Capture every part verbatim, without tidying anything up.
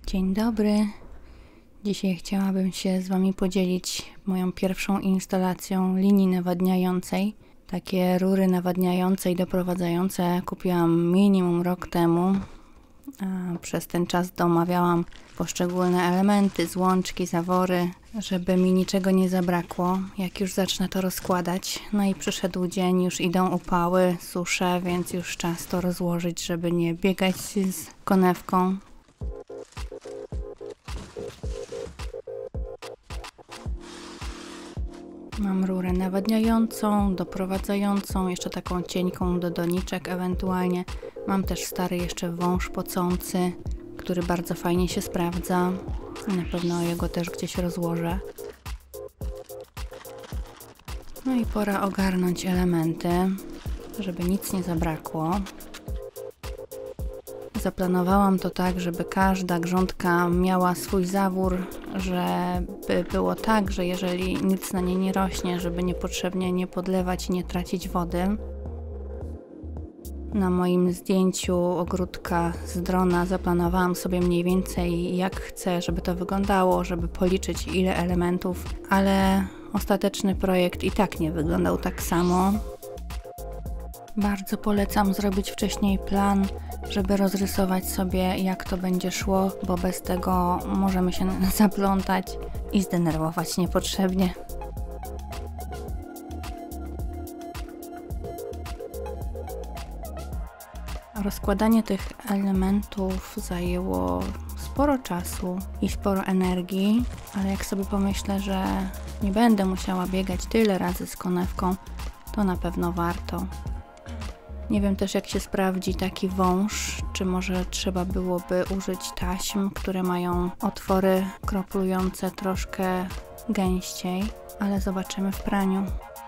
Dzień dobry. Dzisiaj chciałabym się z Wami podzielić moją pierwszą instalacją linii nawadniającej. Takie rury nawadniające i doprowadzające kupiłam minimum rok temu. A przez ten czas domawiałam poszczególne elementy, złączki, zawory, żeby mi niczego nie zabrakło, jak już zacznę to rozkładać. No i przyszedł dzień, już idą upały, susze, więc już czas to rozłożyć, żeby nie biegać z konewką. Mam rurę nawadniającą, doprowadzającą, jeszcze taką cienką do doniczek ewentualnie. Mam też stary jeszcze wąż pocący, który bardzo fajnie się sprawdza. Na pewno jego też gdzieś rozłożę. No i pora ogarnąć elementy, żeby nic nie zabrakło. Zaplanowałam to tak, żeby każda grządka miała swój zawór, żeby było tak, że jeżeli nic na niej nie rośnie, żeby niepotrzebnie nie podlewać i nie tracić wody. Na moim zdjęciu ogródka z drona zaplanowałam sobie mniej więcej, jak chcę, żeby to wyglądało, żeby policzyć ile elementów, ale ostateczny projekt i tak nie wyglądał tak samo. Bardzo polecam zrobić wcześniej plan, żeby rozrysować sobie, jak to będzie szło, bo bez tego możemy się zaplątać i zdenerwować niepotrzebnie. Rozkładanie tych elementów zajęło sporo czasu i sporo energii, ale jak sobie pomyślę, że nie będę musiała biegać tyle razy z konewką, to na pewno warto. Nie wiem też, jak się sprawdzi taki wąż, czy może trzeba byłoby użyć taśm, które mają otwory kroplujące troszkę gęściej, ale zobaczymy w praniu.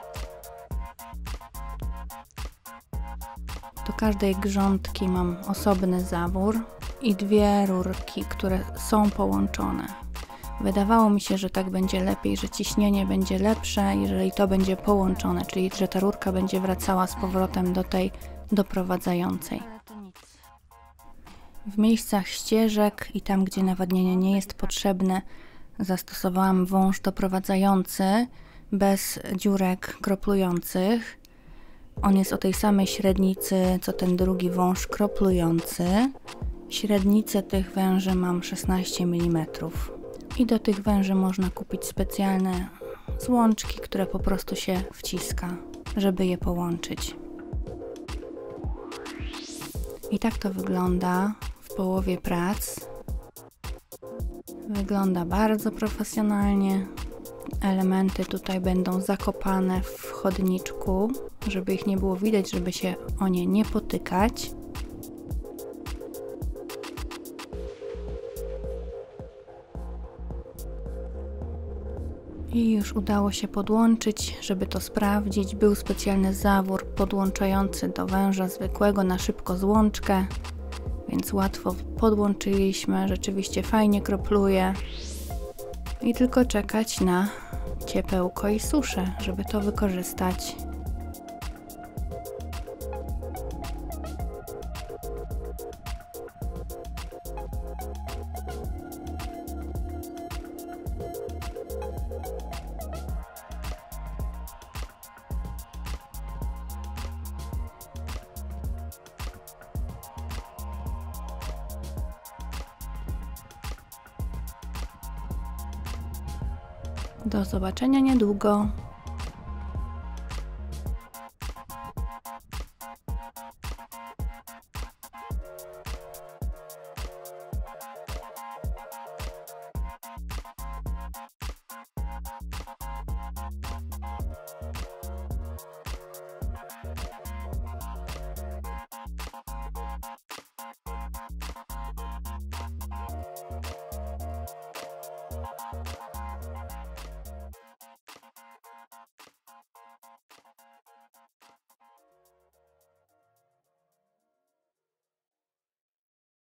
Do każdej grządki mam osobny zawór i dwie rurki, które są połączone. Wydawało mi się, że tak będzie lepiej, że ciśnienie będzie lepsze, jeżeli to będzie połączone, czyli że ta rurka będzie wracała z powrotem do tej doprowadzającej. W miejscach ścieżek i tam, gdzie nawadnianie nie jest potrzebne, zastosowałam wąż doprowadzający bez dziurek kroplujących. On jest o tej samej średnicy, co ten drugi wąż kroplujący. Średnicę tych węży mam szesnaście milimetrów. I do tych węży można kupić specjalne złączki, które po prostu się wciska, żeby je połączyć. I tak to wygląda w połowie prac. Wygląda bardzo profesjonalnie. Elementy tutaj będą zakopane w chodniczku, żeby ich nie było widać, żeby się o nie nie potykać. I już udało się podłączyć, żeby to sprawdzić. Był specjalny zawór podłączający do węża zwykłego na szybko złączkę, więc łatwo podłączyliśmy. Rzeczywiście fajnie kropluje. I tylko czekać na ciepełko i suszę, żeby to wykorzystać. Do zobaczenia niedługo.